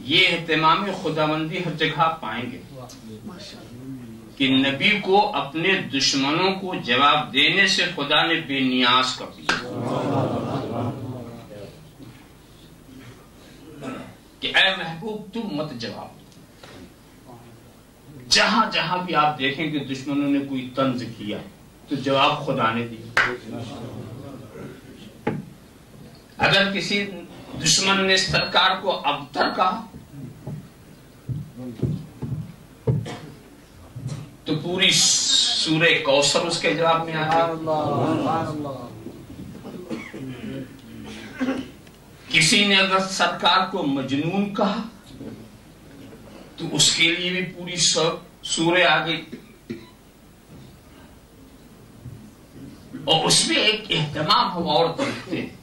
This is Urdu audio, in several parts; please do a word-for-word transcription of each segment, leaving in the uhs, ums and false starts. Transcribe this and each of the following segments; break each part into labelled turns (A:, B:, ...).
A: یہ اہتمام خداوندی ہر جگہ پائیں گے کہ نبی کو اپنے دشمنوں کو جواب دینے سے خدا نے بے نیاز کر دیا کہ اے محبوب تم مت جواب دو. جہاں جہاں بھی آپ دیکھیں کہ دشمنوں نے کوئی طنز کیا تو جواب خدا نے دیا. اگر کسی دشمن نے سرکار کو ابتر کہا تو پوری سورہ کوثر اس کے جواب میں آ گئی. کسی نے اگر سرکار کو مجنون کہا تو اس کے لیے بھی پوری سورہ آ گئی. اور اس میں ایک اہتمام ہم اور دیکھتے ہیں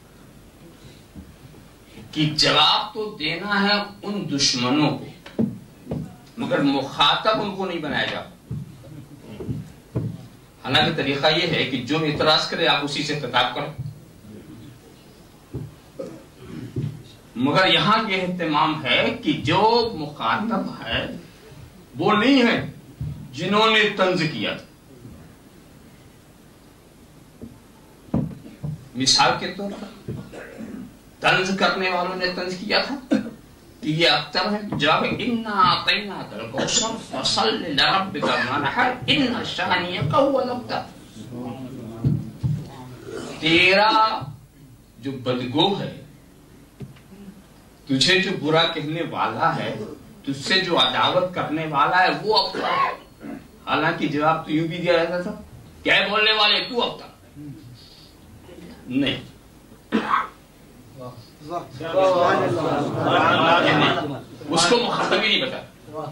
A: کہ جواب تو دینا ہے ان دشمنوں کو مگر مخاطب ان کو نہیں بنایا جاتا. حالانکہ طریقہ یہ ہے کہ جو اعتراض کرے آپ اسی سے خطاب کرو، مگر یہاں یہ اہتمام ہے کہ جو مخاطب ہے وہ نہیں ہے جنہوں نے طنز کیا تھا. مثال کے طور پر طنز کرنے والوں نے طنز کیا تھا کہ یہ اختر ہے جب انا اعطیناک الکوثر فصل لربک وانحر ان شانئک هو الابتر. تیرا جو بدگو ہے، تجھے جو برا کہنے والا ہے، تجھ سے جو عداوت کرنے والا ہے وہ ابتر ہے. حالانکہ جواب تو یوں بھی دیا جاتا تھا کیا ہے بولنے والے تو ابتر نہیں. اس کو مخاطب ہی نہیں بتا،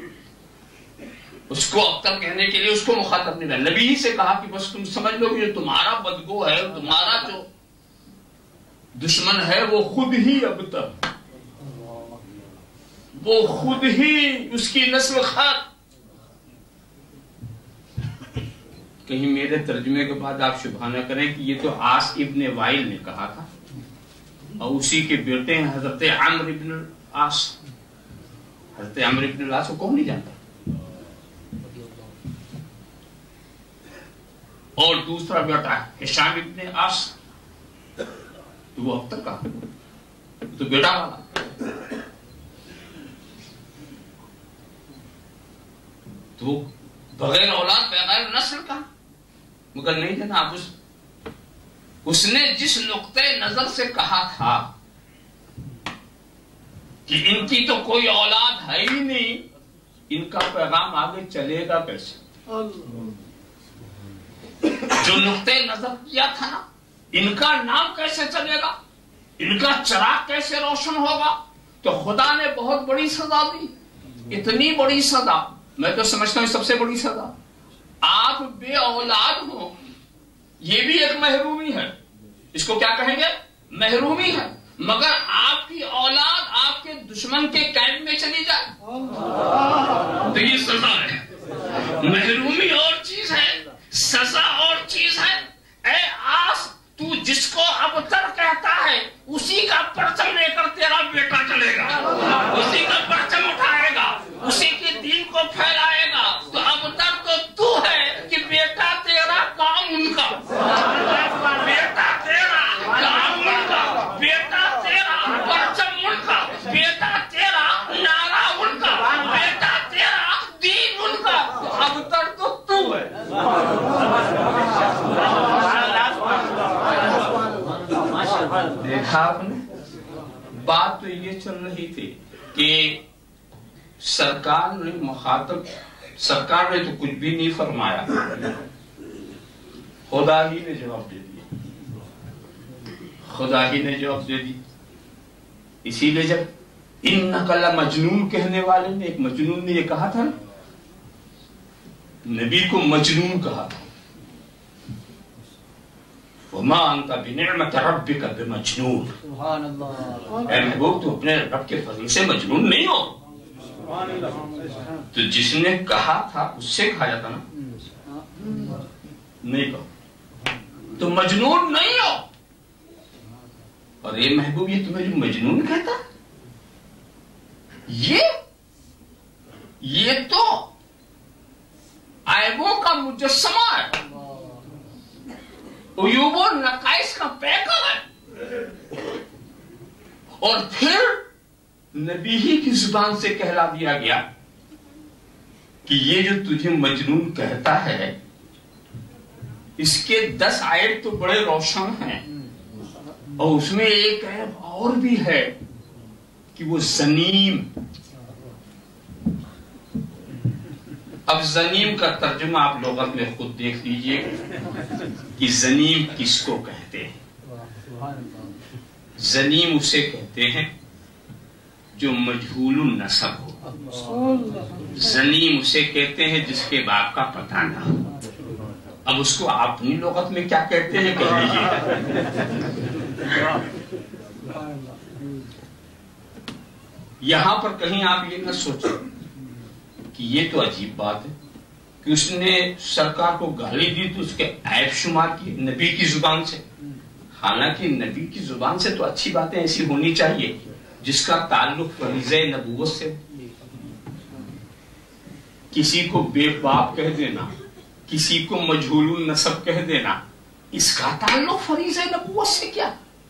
A: اس کو ابتر کہنے کے لیے اس کو مخاطب نہیں بتا. نبی سے کہا کہ بس تم سمجھ لو کہ جو تمہارا بدگو ہے، تمہارا جو دشمن ہے وہ خود ہی ابتر، وہ خود ہی اس کی نسل خط. کہیں میرے ترجمے کے بعد آپ شبہ نہ کریں کہ یہ تو عاص ابن وائل نے کہا تھا اور اسی کے بیٹے ہیں حضرت عمرو ابن العاص. حضرت عمرو ابن العاص کو کون نہیں جانتا؟ اور دوسرا بیٹا ہے ہشام ابن عاص، تو وہ اب تک کہا تو بیٹا والا تو بغیر اولاد بغیر نسل کا. مگر نہیں جناب، اس اس نے جس نقطۂ نظر سے کہا تھا کہ ان کی تو کوئی اولاد ہے ہی نہیں، ان کا پیغام آگے چلے گا کیسے؟ جو نقطۂ نظر کیا تھا نا، ان کا نام کیسے چلے گا، ان کا چراغ کیسے روشن ہوگا؟ تو خدا نے بہت بڑی سزا دی. اتنی بڑی سزا، میں تو سمجھتا ہوں سب سے بڑی سزا آپ بے اولاد ہو، یہ بھی ایک محرومی ہے. اس کو کیا کہیں گے؟ محرومی ہے. مگر آپ کی اولاد آپ کے دشمن کے کیمپ میں چلی جائے تو یہ سزا ہے. محرومی اور چیز ہے، سزا اور چیز ہے. اے آس، تو جس کو ابتر کہتا ہے اسی کا پرچم لے کر تیرا بیٹا چلے گا، اسی کا پرچم اٹھائے گا، اسی کے دین کو پھیلائے گا. تو ابتر تو تو ہے کہ بیٹا تیرا کام ان کا، بیٹا تیرا کام ان کا، بیٹا تیرا پرچم ان کا، بیٹا تیرا نعرہ ان کا، بیٹا تیرا دین ان کا. ابتر تو تو ہے. دیکھا آپ نے، بات تو یہ چل رہی تھی کہ سرکار نے مخاطب، سرکار نے تو کچھ بھی نہیں فرمایا، خدا ہی نے جواب دے دیا، خدا ہی نے جواب دے دی. اسی لیے جب انک لمجنون کہنے والے نے، ایک مجنون نے یہ کہا تھا نا، نبی کو مجنون کہا تھا. وما انت بنعمت ربک بمجنون. سبحان اللہ. اے محبوب تو اپنے رب کے فضل سے مجنون نہیں ہو. تو جس نے کہا تھا اس سے کہا جاتا نا، نہیں کہو تو مجنون نہیں ہو. اور اے محبوب یہ تمہیں جو مجنون کہتا یہ یہ تو عیبوں کا مجسمہ ہے، عیوب و نقائص کا پیکر ہے، اور پھر نبی ہی کی زبان سے کہلا دیا گیا کہ یہ جو تجھے مجنون کہتا ہے اس کے دس عیب تو بڑے روشن ہیں، اور اس میں ایک عیب اور بھی ہے کہ وہ زنیم۔ اب زنیم کا ترجمہ آپ لغت میں خود دیکھ لیجئے کہ زنیم کس کو کہتے ہیں۔ زنیم اسے کہتے ہیں جو مجہول النسب ہو، زنیم اسے کہتے ہیں جس کے باپ کا پتہ نہ ہو۔ اب اس کو آپ اپنی لغت میں کیا کہتے ہیں کہہ لیجیے۔ یہاں پر کہیں آپ یہ نہ سوچیں کہ یہ تو عجیب بات ہے کہ اس نے سرکار کو گالی دی تو اس کے عیب شمار کی نبی کی زبان سے، حالانکہ نبی کی زبان سے تو اچھی باتیں ایسی ہونی چاہیے جس کا تعلق فریضہ نبوت سے۔ کسی کو بے باپ کہہ دینا، کسی کو مجہول النسب کہہ دینا، اس کا تعلق فریضہ نبوت سے کیا؟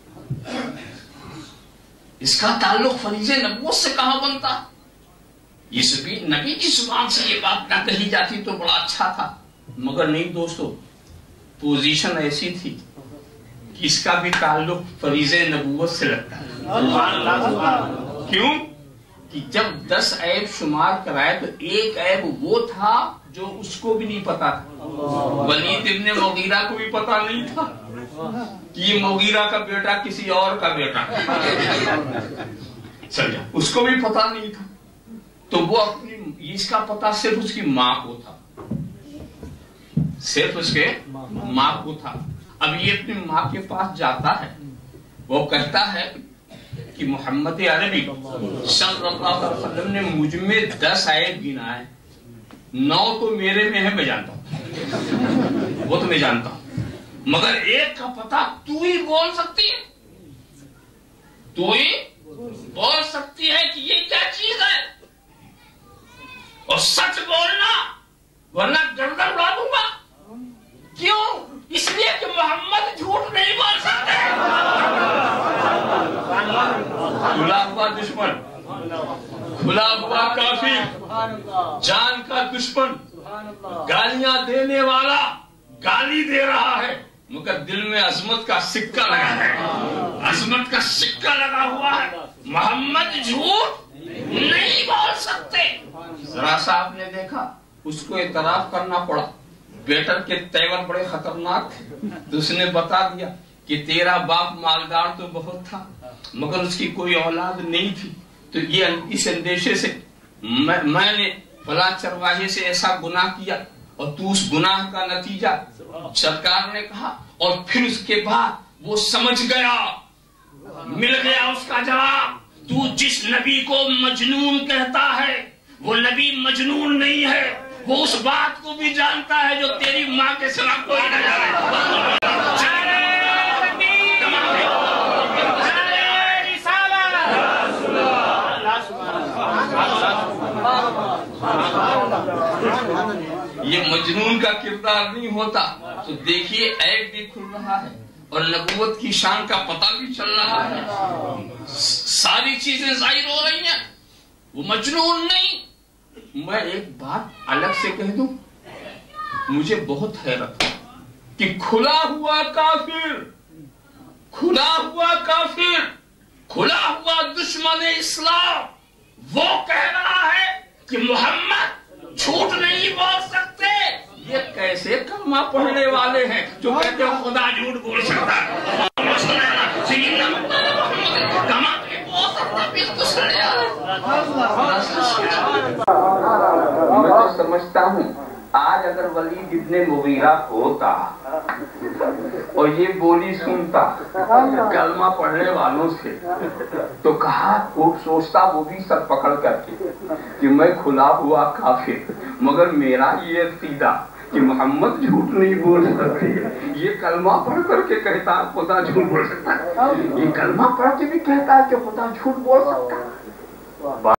A: اس کا تعلق فریضہ نبوت سے کہاں بنتا؟ یہ بھی نبی کی زبان سے یہ بات نہ کہی جاتی تو بڑا اچھا تھا، مگر نہیں دوستو، پوزیشن ایسی تھی کہ اس کا بھی تعلق فریضہ نبوت سے لگتا ہے۔ کیوں کہ جب دس عیب شمار کرائے تو ایک عیب وہ تھا جو اس کو بھی نہیں پتا تھا، ولید ابن مغیرہ کو بھی پتا نہیں تھا کہ یہ مغیرہ کا بیٹا کسی اور کا بیٹا، سمجھا، اس کو بھی پتا نہیں تھا، تو وہ اپنی اس کا پتا صرف اس کی ماں کو تھا، صرف اس کے ماں کو تھا۔ اب یہ اپنی ماں کے پاس جاتا ہے، وہ کہتا ہے کہ محمد عربی صلی اللہ علیہ وسلم نے مجھ میں دس عیب گنا ہے، نو تو میرے میں ہے، میں جانتا ہوں، وہ تو میں جانتا ہوں، مگر ایک کا پتا تو ہی بول سکتی ہے، تو ہی بول سکتی ہے کہ یہ کیا چیز ہے، اور سچ بولنا ورنہ گردن اڑا دوں گا۔ کیوں؟ اس لیے کہ محمد جھوٹ نہیں بول سکتے۔ کھلا ہوا دشمن، کھلا ہوا کافر، جان کا دشمن، گالیاں دینے والا گالی دے رہا ہے مگر دل میں عظمت کا سکہ لگا ہے، عظمت کا سکہ لگا ہوا ہے، محمد جھوٹ نہیں بول سکتے۔ ذرا سا آپ نے دیکھا، اس کو اعتراف کرنا پڑا، بیٹر کے تیور بڑے خطرناک تھے، تو اس نے بتا دیا کہ تیرا باپ مالدار تو بہت تھا مگر اس کی کوئی اولاد نہیں تھی، تو یہ اس اندیشے سے میں, میں نے فلاں چرواہے سے ایسا گناہ کیا اور تو اس گناہ کا نتیجہ۔ سرکار نے کہا، اور پھر اس کے بعد وہ سمجھ گیا، مل گیا اس کا جواب، تو جس نبی کو مجنون کہتا ہے وہ نبی مجنون نہیں ہے، وہ اس بات کو بھی جانتا ہے جو تیری ماں کے سوا کوئی نہ جانے۔ یہ مجنون کا کردار نہیں ہوتا تو دیکھیے عیب بھی کھل رہا ہے اور نبوت کی شان کا پتہ بھی چل رہا ہے، ساری چیزیں ظاہر ہو رہی ہیں، وہ مجنون نہیں۔ میں ایک بات الگ سے کہہ دوں، مجھے بہت حیرت ہے کہ کھلا ہوا کافر، کھلا ہوا کافر، کھلا ہوا دشمن اسلام وہ کہہ رہا ہے کہ محمد جھوٹ نہیں بول سکتے۔ یہ کیسے کلمہ پڑھنے والے ہیں جو کہتے ہیں خدا جھوٹ بول سکتا ہے؟ میں تو سمجھتا ہوں آج اگر ولید ابن مغیرہ ہوتا اور یہ بولی سنتا کلمہ پڑھنے والوں سے تو کہا، وہ سوچتا وہ بھی سر پکڑ کر کے کہ میں کھلا ہوا کافر مگر میرا یہ عقیدہ کہ محمد جھوٹ نہیں بول سکتے، یہ کلمہ پڑھ کر کے کہتا خدا جھوٹ بول سکتا ہے، یہ کلمہ پڑھ کے بھی کہتا ہے کہ خدا جھوٹ بول سکتا ہے۔